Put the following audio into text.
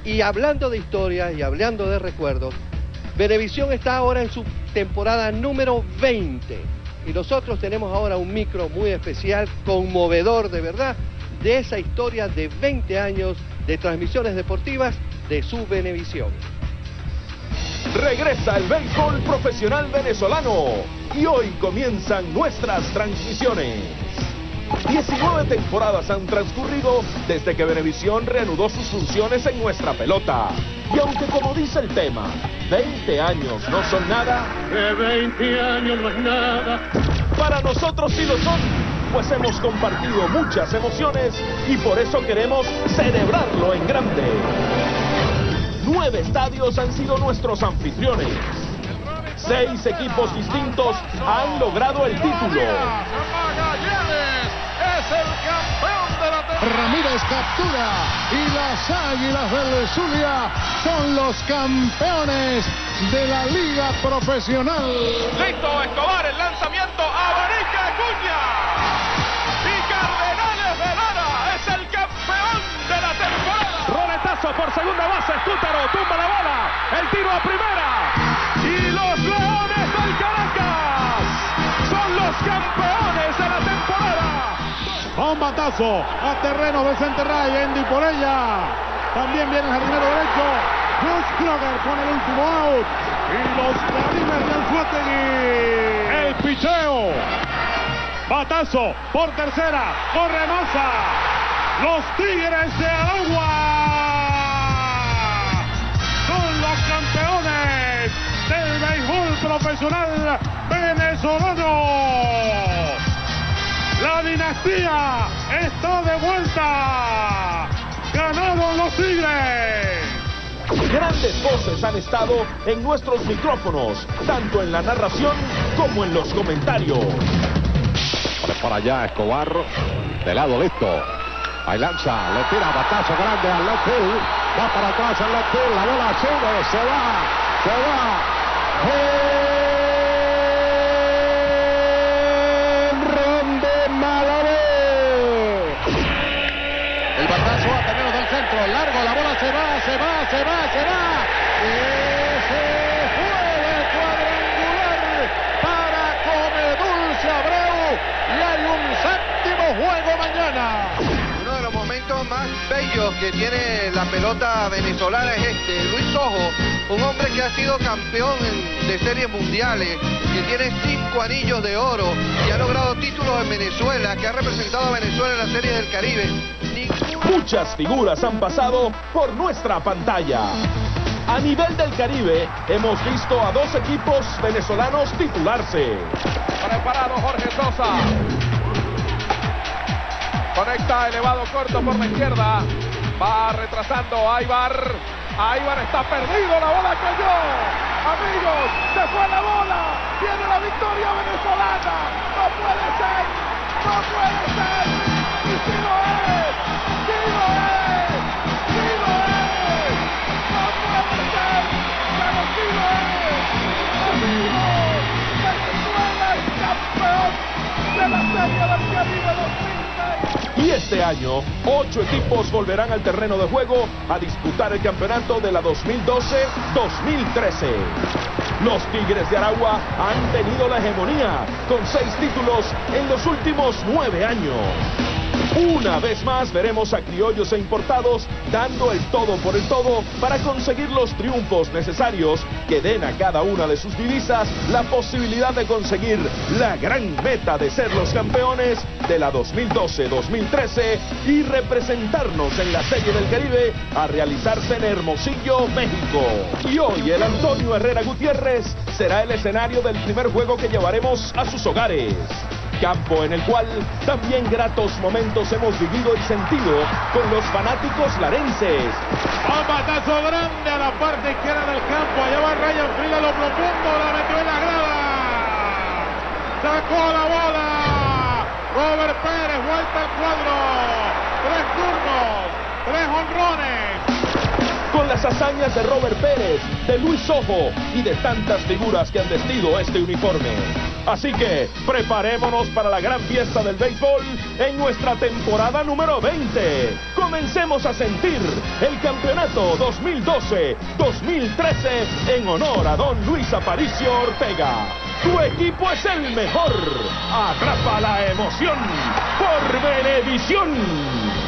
Y hablando de historia y hablando de recuerdos, Venevisión está ahora en su temporada número 20. Y nosotros tenemos ahora un micro muy especial, conmovedor de verdad, de esa historia de 20 años de transmisiones deportivas de su Venevisión. Regresa el béisbol profesional venezolano y hoy comienzan nuestras transmisiones. 19 temporadas han transcurrido desde que Venevisión reanudó sus funciones en nuestra pelota. Y aunque como dice el tema, 20 años no son nada, que 20 años no es nada, para nosotros sí lo son, pues hemos compartido muchas emociones y por eso queremos celebrarlo en grande. 9 estadios han sido nuestros anfitriones. 6 equipos distintos han logrado el título. es el campeón de la temporada. Ramírez captura y las Águilas del Zulia son los campeones de la Liga Profesional. Listo Escobar, el lanzamiento, abanica Acuña. Y Cardenales de Lara es el campeón de la temporada. Roletazo por segunda base, Cútaro tumba la bola, el tiro a primera. Y los Leones del Caracas son los campeones de la temporada. A un batazo a terreno Vicente Ray, Andy por ella. También viene el jardinero derecho, Bruce Kroger con el último out. Y los Caribes del Suátegui. El picheo. Batazo por tercera, corre Massa. Los Tigres de Aragua son los campeones del béisbol profesional venezolano. La dinastía está de vuelta. Ganaron los Tigres. Grandes voces han estado en nuestros micrófonos, tanto en la narración como en los comentarios. Para allá Escobar, de lado listo. Ahí lanza, le tira batazo grande al left field. Va para atrás al left field, la bola sube, se va. El batazo a terreno del centro, largo, la bola se va. Ese fue el cuadrangular para Comedulce Abreu y hay un séptimo juego mañana. Uno de los momentos más bellos que tiene la pelota venezolana es Luis Ojo, un hombre que ha sido campeón de series mundiales, que tiene 5 anillos de oro y ha logrado títulos en Venezuela, que ha representado a Venezuela en la Serie del Caribe. Muchas figuras han pasado por nuestra pantalla. A nivel del Caribe, hemos visto a 2 equipos venezolanos titularse. Preparado Jorge Sosa. Conecta elevado corto por la izquierda. Va retrasando Aybar. Aybar está perdido, la bola cayó. Amigos, se fue la bola. Viene la victoria venezolana. No puede ser. Y si lo es. No puede ser. Pero sí lo es. Amigos, Venezuela es campeón de la Serie del Caribe 2006. Y este año, 8 equipos volverán al terreno de juego a disputar el campeonato de la 2012-2013. Los Tigres de Aragua han tenido la hegemonía con 6 títulos en los últimos 9 años. Una vez más veremos a criollos e importados dando el todo por el todo para conseguir los triunfos necesarios que den a cada una de sus divisas la posibilidad de conseguir la gran meta de ser los campeones de la 2012-2013 y representarnos en la Serie del Caribe a realizarse en Hermosillo, México. Y hoy el Antonio Herrera Gutiérrez será el escenario del primer juego que llevaremos a sus hogares. Campo en el cual también gratos momentos hemos vivido y sentido con los fanáticos larenses. Un batazo grande a la parte izquierda del campo. Allá va Ryan Frida, lo profundo, la metió en la grada. Sacó la bola. Robert Pérez, vuelta al cuadro. 3 turnos, 3 honrones. Con las las hazañas de Robert Pérez, de Luis Ojo y de tantas figuras que han vestido este uniforme. Así que preparémonos para la gran fiesta del béisbol en nuestra temporada número 20. Comencemos a sentir el campeonato 2012-2013 en honor a don Luis Aparicio Ortega. Tu equipo es el mejor. Atrapa la emoción por Venevisión.